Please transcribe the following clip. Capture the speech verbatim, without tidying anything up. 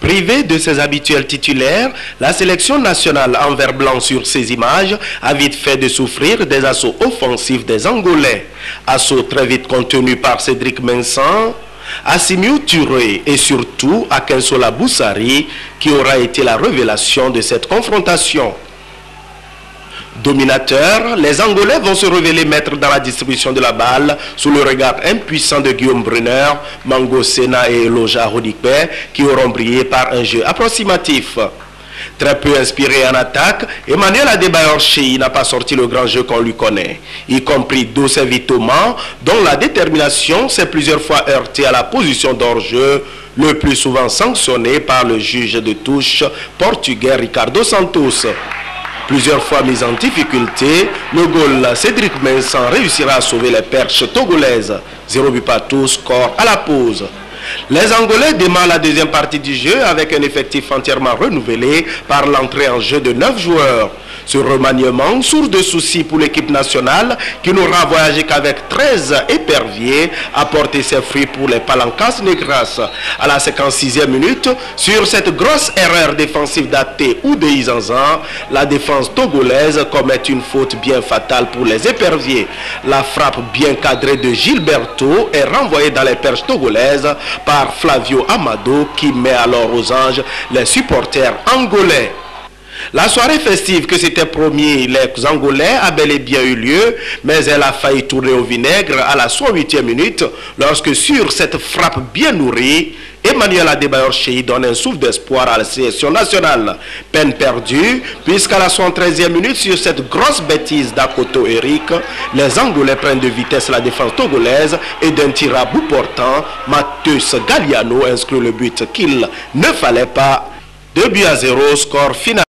Privée de ses habituels titulaires, la sélection nationale en vert blanc sur ces images a vite fait de souffrir des assauts offensifs des Angolais. Assauts très vite contenus par Cédric Mensah, Assimiou Touré et surtout Akinsola Boussari qui aura été la révélation de cette confrontation. Dominateurs, les Angolais vont se révéler maîtres dans la distribution de la balle sous le regard impuissant de Guillaume Brunner, Mango Sena et Eloja Rodikbe qui auront brillé par un jeu approximatif. Très peu inspiré en attaque, Emmanuel Adebayor Cheyi n'a pas sorti le grand jeu qu'on lui connaît, y compris Dossé Vitoma, dont la détermination s'est plusieurs fois heurtée à la position d'hors-jeu, le plus souvent sanctionné par le juge de touche portugais Ricardo Santos. Plusieurs fois mis en difficulté, le goal Cédric Mensah réussira à sauver les perches togolaises. Zéro but partout, score à la pause. Les Angolais démarrent la deuxième partie du jeu avec un effectif entièrement renouvelé par l'entrée en jeu de neuf joueurs. Ce remaniement, source de soucis pour l'équipe nationale qui n'aura voyagé qu'avec treize éperviers, a porté ses fruits pour les Palancas Negras. À la cinquante-sixième minute, sur cette grosse erreur défensive d'Até ou de Izanzan, la défense togolaise commet une faute bien fatale pour les éperviers. La frappe bien cadrée de Gilberto est renvoyée dans les perches togolaises par Flavio Amado qui met alors aux anges les supporters angolais. La soirée festive que s'étaient promis les Angolais a bel et bien eu lieu, mais elle a failli tourner au vinaigre à la soixante-huitième minute lorsque sur cette frappe bien nourrie, Emmanuel Adebayor Cheyi donne un souffle d'espoir à la sélection nationale. Peine perdue, puisqu'à la soixante-treizième minute, sur cette grosse bêtise d'Akoto Eric, les Angolais prennent de vitesse la défense togolaise et d'un tir à bout portant, Matheus Galliano inscrit le but qu'il ne fallait pas. deux buts à zéro, score final.